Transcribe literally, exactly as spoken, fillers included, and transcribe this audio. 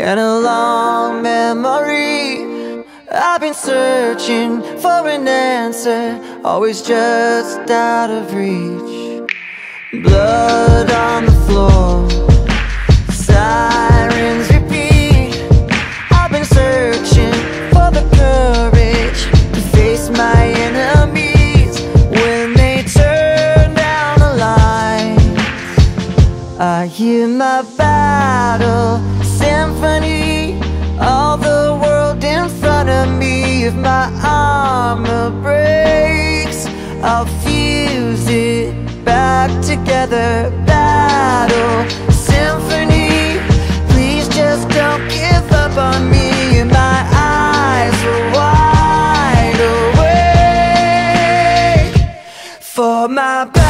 and a long memory. I've been searching for an answer, always just out of reach. Blood on the floor, sirens repeat. I've been searching for the courage to face my enemies when they turn down the lights. I hear my battle symphony, all the world in front of me. If my armor breaks, I'll fuse it back together. Battle symphony, please just don't give up on me. And my eyes are wide awake for my battle.